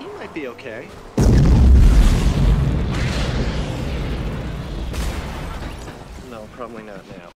He might be okay. No, probably not now.